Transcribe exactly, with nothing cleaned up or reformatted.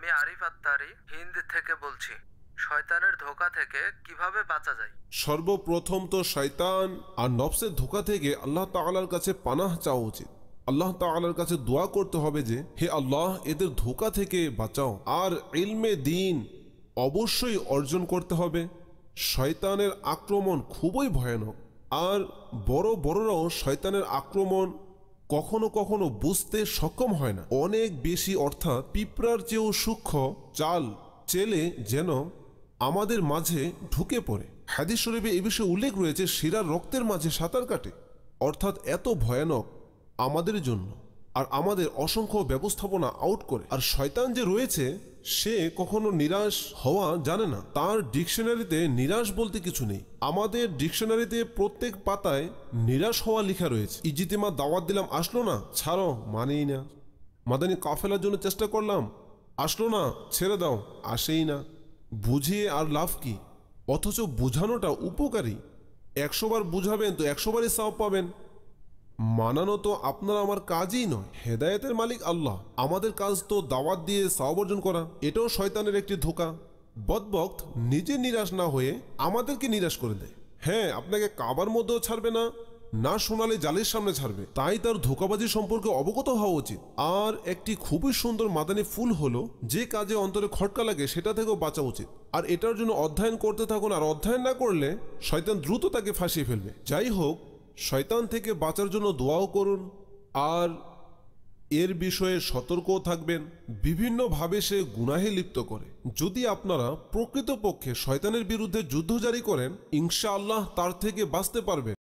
আমি আরিফ আত্তারি হিন্দ থেকে বলছি। শয়তানের ধোঁকা থেকে কিভাবে বাঁচা যায়? সর্বপ্রথম তো শয়তান আর নফসের ধোঁকা থেকে আল্লাহ তাআলার কাছে পানাহ চাওয়া উচিত। আল্লাহ তাআলার কাছে দোয়া করতে হবে যে হে আল্লাহ, এদের ধোঁকা থেকে বাঁচাও। আর ইলমে দ্বীন অবশ্যই অর্জন করতে হবে। শয়তানের আক্রমণ খুবই ভয়ানক, আর বড় বড়রাও শয়তানের আক্রমণ কখনো কখনো বুঝতে সক্ষম হয় না। অনেক বেশি, অর্থাৎ পিঁপড়ার চেয়েও সূক্ষ্ম চাল চেলে যেন আমাদের মাঝে ঢুকে পড়ে। হাদিস শরীফে এই বিষয়ে উল্লেখ রয়েছে, শিরার রক্তের মাঝে সাঁতার কাটে। অর্থাৎ এত ভয়ানক আমাদের জন্য, আর আমাদের অসংখ্য ব্যবস্থাপনা আউট করে। আর শয়তান যে রয়েছে সে কখনো নিরাশ হওয়া জানে না। তার ডিকশনারিতে নিরাশ বলতে কিছু নেই। আমাদের ডিকশনারিতে প্রত্যেক পাতায় নিরাশ হওয়া লেখা রয়েছে। ইজিতেমা দাওয়াত দিলাম, আসলো না, ছাড়ো, মানেই না। মাদানী কাফেলার জন্য চেষ্টা করলাম, আসলো না, ছেড়ে দাও, আসেই না। বুঝিয়ে আর লাভ কি? অথচ বুঝানোটা উপকারী। একশো বার বুঝাবেন তো একশো বারই সওয়াব পাবেন। মানানো তো আপনার আমার কাজই নয়, হেদায়েতের মালিক আল্লাহ। আমাদের কাজ তো দাওয়াত দিয়ে সওয়াব অর্জন করা। এটাও শয়তানের একটি ধোঁকা। বদবক্ত নিজে নিরাশ না হয়ে আমাদেরকে নিরাশ করে দেয়। হ্যাঁ, আপনাকে কাবার মধ্যেও ছাড়বে না, না শোনালে জালের সামনে ছাড়বে। তাই তার ধোঁকাবাজি সম্পর্কে অবগত হওয়া উচিত। আর একটি খুবই সুন্দর মাদানী ফুল হলো, যে কাজে অন্তরে খটকা লাগে সেটা থেকেও বাঁচা উচিত। আর এটার জন্য অধ্যয়ন করতে থাকুন। আর অধ্যয়ন না করলে শয়তান দ্রুত তাকে ফাঁসিয়ে ফেলবে। যাই হোক, শয়তান থেকে বাঁচার জন্য দোয়াও করুন, আর এর বিষয়ে সতর্কও থাকবেন। বিভিন্নভাবে সে গুনাহে লিপ্ত করে। যদি আপনারা প্রকৃতপক্ষে শয়তানের বিরুদ্ধে যুদ্ধ জারি করেন, ইনশাআল্লাহ তার থেকে বাঁচতে পারবেন।